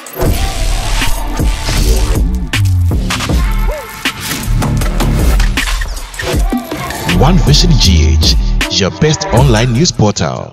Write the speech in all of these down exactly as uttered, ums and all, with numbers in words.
One Vision G H, your best online news portal.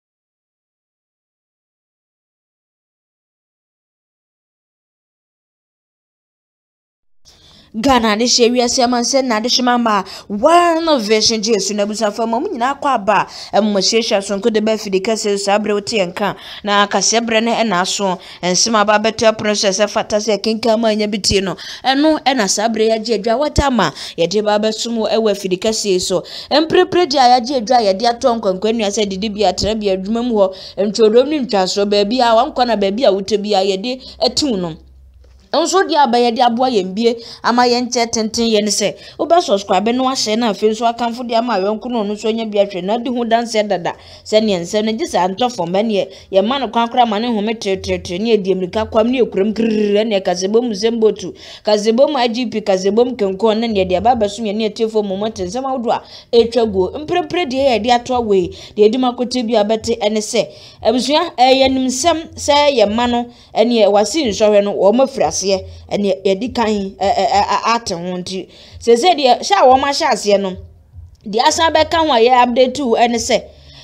Ghana de sheria siaman sen na de shimama One Vision G H na busa fama mu nyina kwa ba emmoshesha sonko de ba fidi kase sabre wote enka na kasebre ne na so ensima ba beto process fatase kinka ma nya bitie no eno ena sabre ya je adwa watama ye de ba besumu ewa fidi kase so emprepre dia ya je adwa ye de ato nkwankwanu ase didi bia tra bia adwuma mu ho ntwodom ni ntwaso ba bia wankwa na ba bia wote bia ye de etu no onso dia ba ye dia boa yembie ama ye nche tenten ye ne se wo be subscribe no ahye na afi so akanfo dia ma yonko no no so nya bia hwe na di hu danse dada se ne nse ne gisa antofo ma ne ye ma no kwankra ma ne hu metretre ne edi emrika kwam ne ekuram krrr ne kasebom zembotu kasebom agp kasebom kenko ne ne dia ba ba so ne etefo momoten se ma wodo a etwago mprepre dia ye dia to we dia di makote bia bete ene se abusua ye nimsem se ye ma no ene wasi nsohwe no wo mafrase ene yedi kan ate wonti se se de sha wo ma sha ase no de asa be kan wa ye update to ene se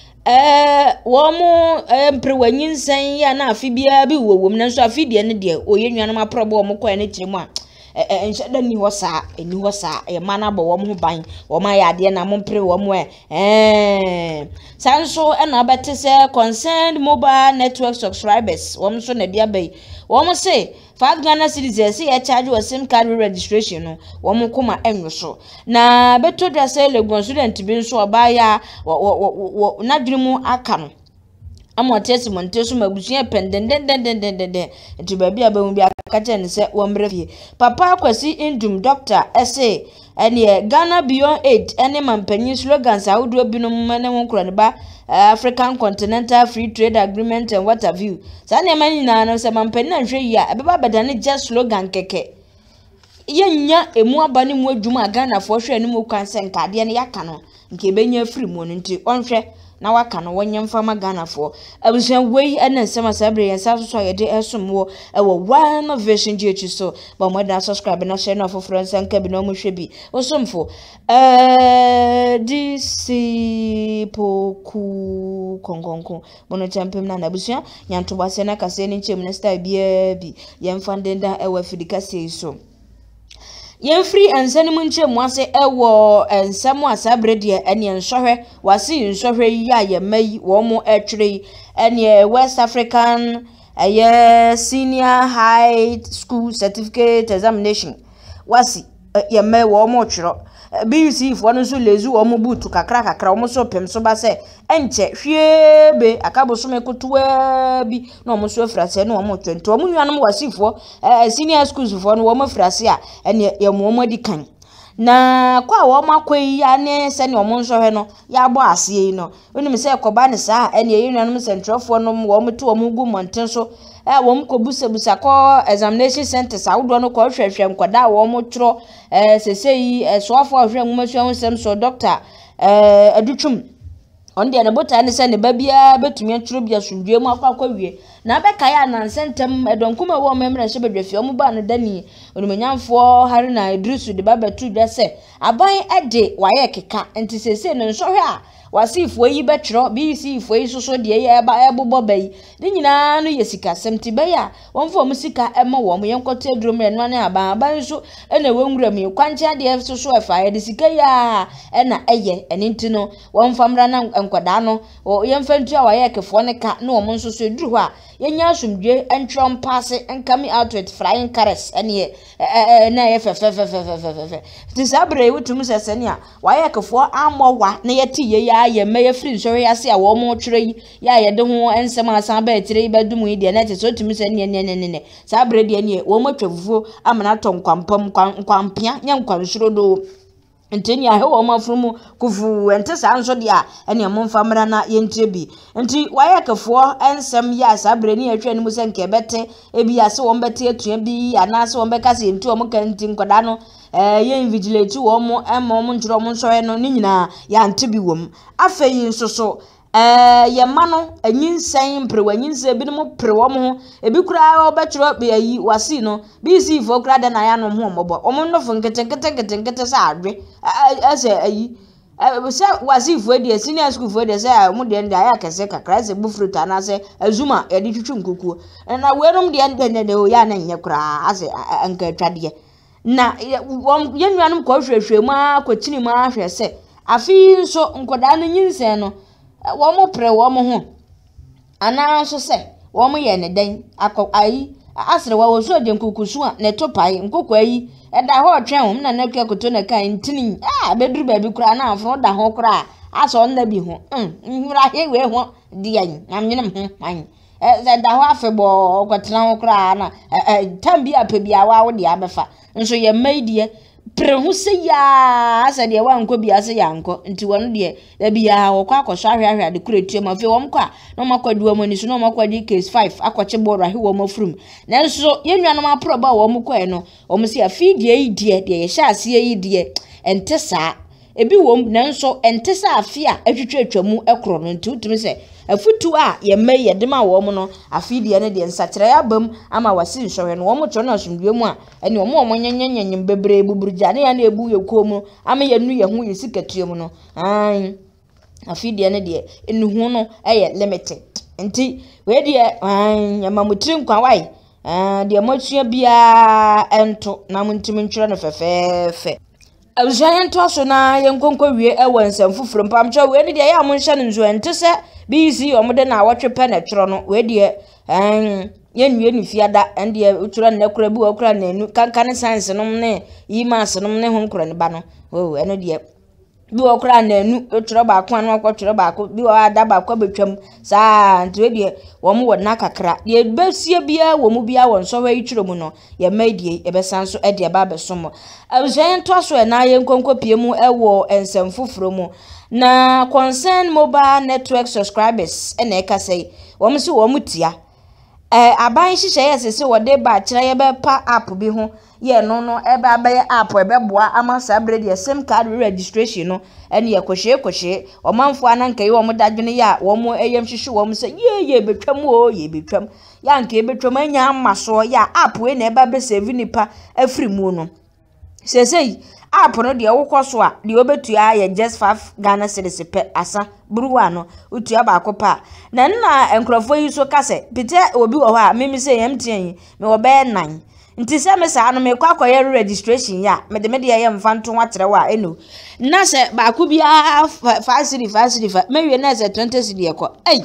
eh wo mo mpre wanyinsan ya na afi bia bi wowom na so afi de ne de oyenwan ma probo wo mo ko ene kire mu a eh enhada ni ho sa eni ho sa e mana bo wo mo ban wo ma ya de na mo mpre wo mo eh sanso ena bete se concerned mobile network subscribers wo mo so na dia bai wo mo se five Ghana citizens say a charge was SIM card registration no wo mo kuma enwo so na beto dwa say Legon student bi nso obaya na dwemu aka no amo testimony tesu mabusuya pendendendendendende nti ba bia ba mu bia kacha ne se wo mrefie papa akwasi indum doctor ese ene Ghana beyond eight ene mampanyi slogans awudo binom mane ho nkro ne ba African Continental Free Trade Agreement and what have you sa ne mani na no se mampanyi na hwe yi a beba badane just slogan keke yenya emu abane mu adwuma Ghana fo hwe ne mu kwanse nkade ne yaka no nke benya free mu no nti onhwe na waka no wonyem fama Ghana fo abusuan wei ena nsema sabre yensa so so yede esomwo ewo One Vision G H so ba mo da subscribe na share na for friends anka bi no mo hwe bi osomfo eh disipoku konkonko bono champem na abusuan nyanto base na kase ni chem na style bia bi yemfa ndenda ewa fidika sei so yen free ansani munche mwase ewo ensamo asabre de ene ensohwe wasi ensohwe ya ye mai wo mo etwere ene West African aye senior high school certificate examination wasi ye mai wo mo twero B C fo no so lezu wo mo butu kakra kakra wo so pem so ba se enche hwiebe akaboso me kotoa bi na wo so afrase na wo mo twento wo nwanom wasifo senior schools fo no wo mo afrase a ene ye mo mo di kan na kwa wo makwai ya ne se ne wo mo nsohwe no ya gbo ase yi no onim se koba ne sa ene ye nwanom central fo no wo mo to wo mo gu monten so eh wo mko busa busa ko examination center sa wodo no ko hwehwe nkoda wo mo tro eh sesei eh soafo ahwe nwumasu ansem so doctor eh adutwum onde na bota ne se ne babia betumi atro bia sundue mu akwa akwawie na beka ya na sentem edonkuma wo memre so bedwafi omo ba no dani onumanyamfo hari na idrisu de babatu dwa se aban ede waye keka enti sesei no nsohwe a wasifo yi betro B C fo yi soso de ye ba ebobo bai ni nyina no yesika semti bai a wonfo mu sika ema wo mu yenkoto eduro mre no na aba aba so ena wenwura mi kwanche de soso efa ye de sika ya ena eye eninti no wonfa mra na enkoda no yemfa ntu a waye kefo ne ka na wo mu soso eduru ho a yenya asumdwe entrom pass enkami out with flying cars ene na ye fe fe fe fe fe fe tisabre wutum sese ne a waye kefo amowa na yeti ye ya ye meye free so ya se a wo mo twere ya ye de ho ensem asan ba etire ba dumu yi de na te so tumi se ne ne ne ne sa bre de ne wo mo twafuo amana to nkwampam nkwampia nya nkwansuro do nteni a he wo ma frumu kufu ente sa nso de a ene mo mfa mra na ye ntire bi nti waye kafo ensem ya sa bre ne atwa ne mu se nke bete e bi ase wo mbete atua bi ana se wo mbeka se ntu wo mo kan nti nkoda no eh ye invigilate wo mo emo mo njro mo nso he no ni nyina ya nte bi wom afeyi nso so eh ye ma no anyinsan pre wanyinsan bi no mo pre wo mo ebi kura obetro be ayi wasi no bi si fo kura de na ya no ho mobo omo no fo nkete nkete nkete nkete sa adwe ase ayi se wasi fo de senior school fo de se mo de nda ya kese kakra se bu fruit ana se azuma e di twitwu nkukuo na werum de nda de o ya na nye kura ase anka twade na ye nuanum ko hwehwe mu akotini mu ahwe se afi nso nkoda no nyinsen no wo mo pre wo mo ho ana so se wo mo ye ne den akọ ayi asre wa wo so de nkukusu a ne topai nkokọ ayi e da ho twen ho na na kwa koto na kan ntini ah beduru ba bi kura na afro da ho kura aso na bi ho mm nwura he we ho de yan na mnyenem ho man e da ho afebo kwetena ho kura na tambi apabi awa wo de abefa nso ye maidie pre hu se ya asa de wa nko bi ase ya nko nti wono de da bi ya wo kwa akosho ahwehwe ade kuretu ma fe wo mkwa no makwadu wo mani so no makwadi case five akwache board ahe wo mafrum nanso ye nuanom apro ba wo mkwa no wo mse afi de yi de de ye sha ase yi de ente sa ebi wo nanso ente sa afia atwetwa atwamu ekro no nti utumi se afutu a ye mai ye de ma wo mo no afidie ne de nsakire ya bam ama wasi nsohwe no wo mo cho na asumdue mu a ene wo mo nyanyanyanyem bebre buburja ne ya na ebu ye komu ama ye nu ye hu ye sikatue mu no an afidie ne de enuhu no eye limited nti we de an ya mamutiri nkwa wai ah de mo tua bia ento na muntimi ntwere no fefefe Abujayan to so na yenkonko wie ewo nsem fufuro mpamcho we ne de ya mo nhye nzo ente se bi si omode na awotwe na twero no we de en yenwie ni fiada ende uturo na kura bi okura na enu kankan science no ne yi mas no ne ho nkura ne ba no o eno de bi okura na enu uturo ba ko anu akotwero ba ko bi wa da ba ko betwam sa nti we de wo mo wona kakra de besie bia wo mu bia won so wa itwuro mu no ye maidie e besan so e de ba besomo abujayan to so na yenkonko pie mu ewo ensem fufuro mu na concern mobile network subscribers ene e ka sei wo mse wo mutia eh aban hihye yesese wo de ba kire ye be pa app bi ho ye no no e ba ba app e be boa ama sabre de sim card registration no ene ye kohye kohye o manfo ananka ye wo mo dadwene ya wo mo eyem hihye wo mo se ye ye betwam o ye betwam ya nka e betwam anya amaso ya app we na e ba be save nipa afri mu no sesei app no de wokoso a de obetua ye just five Ghana cedis per asa buruwa no utua ba akopa na nna enkrofo yi so kase pite obi wo ha memi se yem tien me wo be nine nti se me sa no me kwa akoye registration ya me de me de ye mfanto watere wa eno na se ba ko bia five cedis five cedis me wie na se twenty cedis e ko ei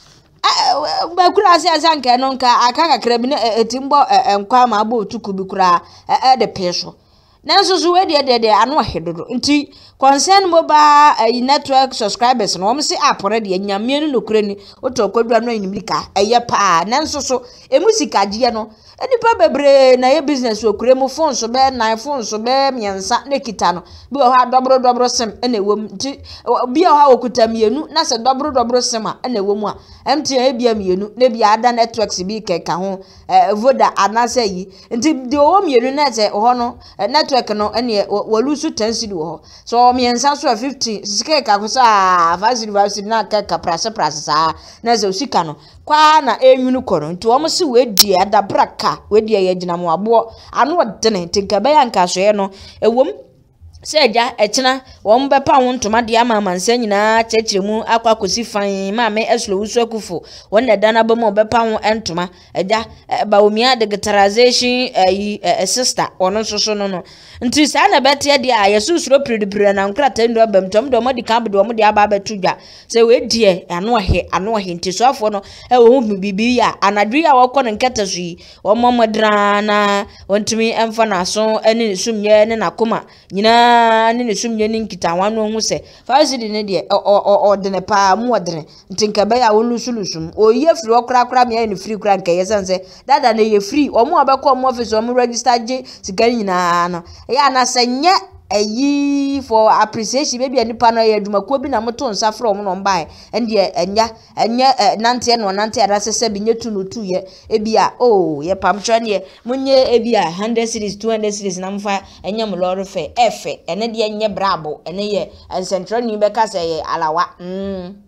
ba kura se asanka no nka aka kakra bi na etimbo enkwa ma abo tuku bi kura e de peso nanso so we de de anu ahedodo nti concern mobile uh, network subscribers no mo se app re de nyamenu no kure ni otokwadua no animlika eye pa nanso so emusika gye no enipa bebre na ye business okure mu phone so be na phone so be miensa ne kita no bi o ha dobro dobro sim ene wom nti bi o ha okuta mienu na se dobro dobro sim a ene wom a mtn e bia mienu ne bia ada networks bi keka ho eh, voda anase yi nti de o mienu na se ho no network no ene walusu ten cedi wo so miensa so fifty sike ka ko sa five cedi na keka prase prase sa na se usika no kwa na enwunu kono nti o mo se we die ada braka we die ye gina mo abo anu odene tinka be yanka so ye no ewom seja echina wo mbe pa won toma de ama mansa nyina chechiremu akwa kosi fan ma me eslo wusu akufo won na dana ba mo be pa won entoma eja ba omia digitalization eh sister ono so so no no nti sa na bete de a yesusuro pridipre na nkrata ndo abam tom do mo de ka do mo de aba betudwa se we die ano he ano he nti so afo no e wo hu bibi ya anadwi a wo kɔ nkata so yi wo mo modra na wontumi emfa na so ene sumye ne nakoma nyina ni ne sumye ni nkita wanu hu se faasidi ne de o de ne pa mu odene ntinka be ya wonu sulusum o ye free okra kra me ya ni free kra nka ye sanse dada ne ye free o mu abekɔ mo office o mu register je sika nyina no ya na senye ayi for appreciation baby ani pa no ye adwuma ko bi na moto nsa from no mbae ende enya enya nante no nante arasese bi nyetu no tu ye ebia oh ye pamtwa ne munye ebia one hundred series two hundred series na mfa enya mo lorry fe efe ene de enye brabo ene ye central ni be ka se ye alawa mm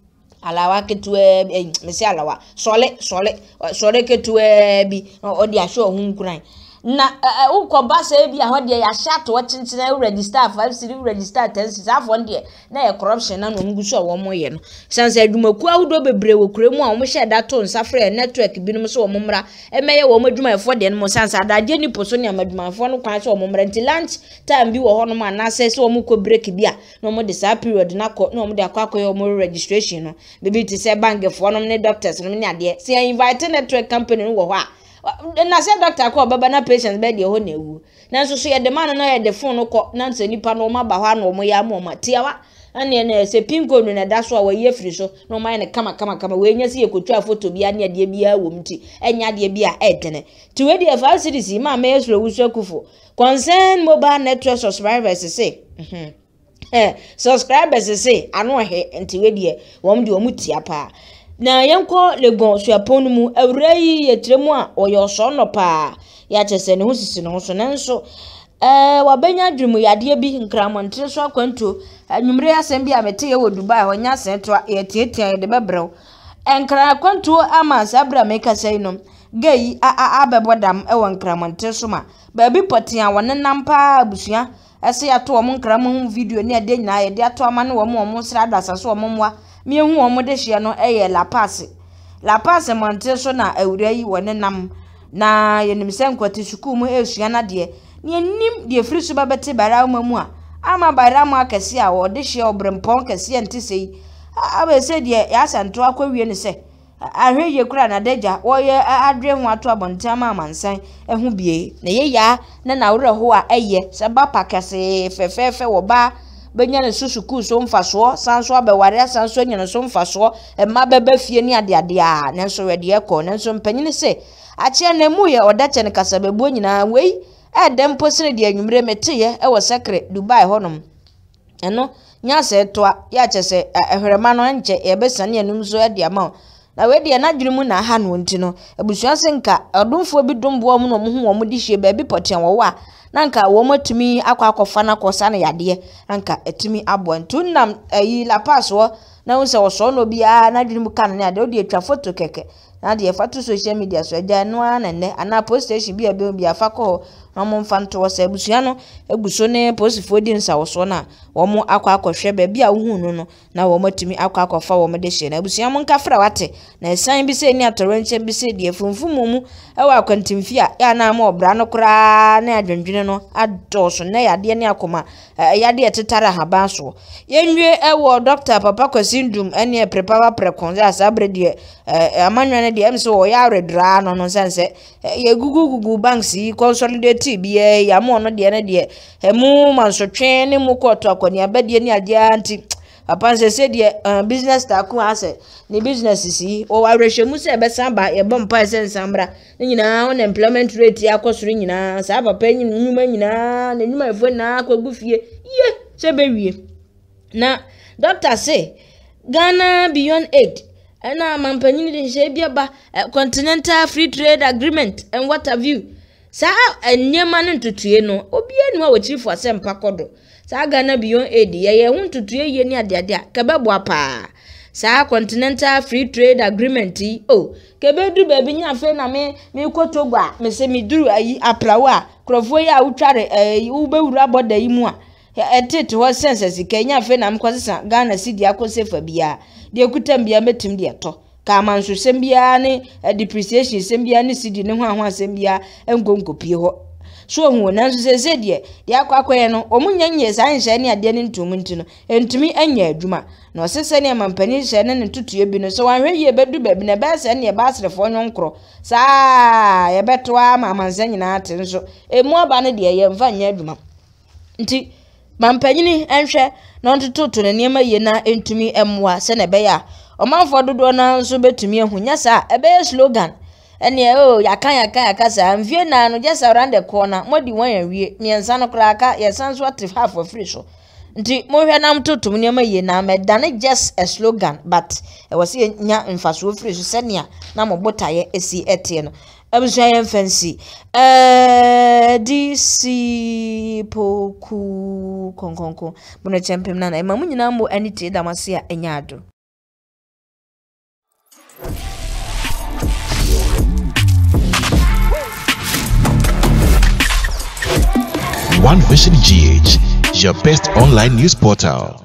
alawa ketewa eh mesi alawa sole sole sole ketewa bi odi ahwe ohun kuran na ukoba say bi a de ya shato chinchin register five city register ten city afo de na ye corruption na no nguso wo mo ye no sanse adumaku ahudo bebre wo kuremu a wo hye dato nsafre network binum so wo mmra emeye wo madwuma efo de no sanse adaje ni poso ne amadwuma fo no kwan so wo mmra nti lunch time bi wo ho no ma na say so wo mo ko break bi a no mo de sa period na ko no mo de akwakoye wo mo registration no bebi ti say bank fo no ne doctors no ne ade say invite network company no wo ho a na say doctor ko baba na patients be de ho na ewu na so so ye de man na ye de phone no ko na nse nipa no ma ba ho na mo ya mo ma tiawa ane na se pinko no na da so a we ye firi so no ma ne kama kama kama we nya se ye kotwa photo bia ne ade bia wo mti enya ade bia edene ti we de five cities ma ma yesro wusu akufo concern mobile network subscribers say mhm eh subscribers say anu he nti we de wo mde wo mutia pa na yenko Legon suaponu mu awrai yetremu a oyo so no pa ya chese ne hosisi no so nanso eh wabenya dwumu yade bi nkramontre so akwanto anwumre asem bi a mete ye wo Dubai wonya sentwa ye tietia de bebrew enkra kwanto ama sabra meka sei no gei a a abebodam e wo nkramontre so ma ba bi potia wonenam pa abusua ese ya to mo nkram video ne ade nyina ye de ato ama ne wo mo mo sra dasa so mo moa mi hu omo de hye no eye Lapaz Lapaz monte so na awura yi wonenam na yenim senkwati suku mu esua na de ne nim de firi so babete bara mamu a ama bara mu akese a wo de hye obrempon kese ente sei aba se de ya santo akwawie ne se ahwe ye kura na deja wo ye adwe hu ato abontama amansan ehu bie na ye ya na na wure ho a eye se ba pakase fefefe wo ba benya ne susuku so mfaso sanso abeware sanso nyene so mfaso emma beba fie ni ade ade a nenso wede ekọ nenso mpanyine se ache na mu ye odache ne kasabebu nyina wei edem posire de anwumre meteye e wo sekre Dubai honom eno nya se toa ya chese ehwerema no nche ebesane enum so ade ama na we de na dwumu na ha no ntino abusua senka odumfo bi dombo mu no mo hu wo mo di hie ba bi poten wo wa nanka wo matumi akwa akofa na kosa na yade nanka etumi abo ntunam ayi Lapaz wo na wo se wo so no bia na dwumu kan na ade o de atwa photo keke na de fa to social media so agya no anane ana post station bia bia fa ko na mo mfa nto wo se abusua no eguso ne post fo di nsa wo so na wo mo akwa akohwe ba bia wo hu no no na wo matumi akwa akofa wo mo de hye na abusua mo nka fra wate na esan bi se ni atorenche bi se de funfumu mu e wa kwantimfi a ya na ma obra no kura na adwendwene no adoso na yade ne akoma yade etetara haban so yenwie e wo doctor papa kwasindum ene e prepare prekon ya sabre de amanwa ne de em so wo ya redra no no sense ye gugu gugu banks consolidate bi e ya mo no de ne de emu mansotwe ne mu koto akoni abade ne ade anti papa se se de business ta ku ase ni business si o wa rehwemu se be samba ye bompa se nsambra nyina on employment rate yakosoro nyina sa papa nyuma nyina na nyuma efo na akogufie ye se be wie na doctor say Ghana beyond aid na mampanyini de hye bia ba continental free trade agreement and what have you sa enyema no ntutue no obi enu a wachirifo asempa kodo sa Ghana beyond aid ye ye hu ntutue ye ni ade ade a kebebo apa sa continental free trade agreement oh kebedu ba bi nya fe na me me kotogwa me se me duru ayi aplawa krofo ya utware u bewura boda yi mu a etete ho senses kenya fe na mkwasesa Ghana sidi akosefa bia de kutam bia metim de to ka manso sembia ne depreciation sembia ne sidi ne ho ho sembia enkonkopie ho so hu nanso se se de de akwakoye no omunyanye san hye ne ade ne ntum ntino entumi anya adwuma na osese ne mampani hye ne ntutue bi no so wanhwe ye bedu babi na ba se ne ba asrefo nyonkro saa ye beto ama manza nyina ate nso emu aba ne de ye mfa nya adwuma nti mampanyini enhwe no ntoto ne niema ye na entumi emwa se ne be ya omanfo dodo na nso betumi ehunya sa ebe slogan ene o yakan yakan yakasa mfie na no just around the corner modi wan awie miensa no kraka ye sanso atif half of free so nti mo hwe na mtoto ne niema ye na medane just a slogan but e was nya mfaso free so senia na mo botaye esi etie no abusua fancy eh dc poku konkonko mona champem na na emamu nyina mo anite damase a enyado One Vision G H, your best online news portal.